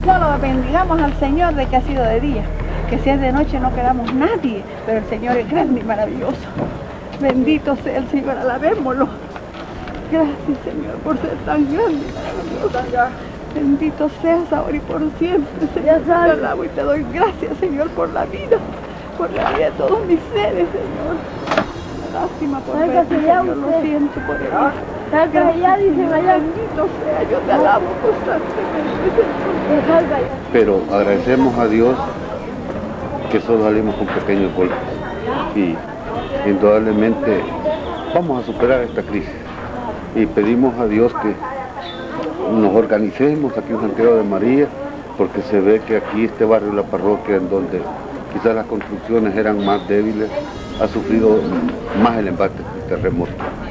Solo bendigamos al Señor de que ha sido de día, que si es de noche no quedamos nadie, pero el Señor es grande y maravilloso. Bendito sea el Señor, alabémoslo. Gracias, Señor, por ser tan grande y maravilloso. Bendito seas ahora y por siempre, Señor. Te alabo y te doy gracias, Señor, por la vida de todos mis seres, Señor. Lástima por ver, Señor, lo siento por él. Bendito sea, yo te alabo constantemente, Señor. Pero agradecemos a Dios que solo salimos con pequeños golpes y indudablemente vamos a superar esta crisis y pedimos a Dios que nos organicemos aquí en Santiago de María, porque se ve que aquí este barrio, la parroquia, en donde quizás las construcciones eran más débiles, ha sufrido más el embate del terremoto.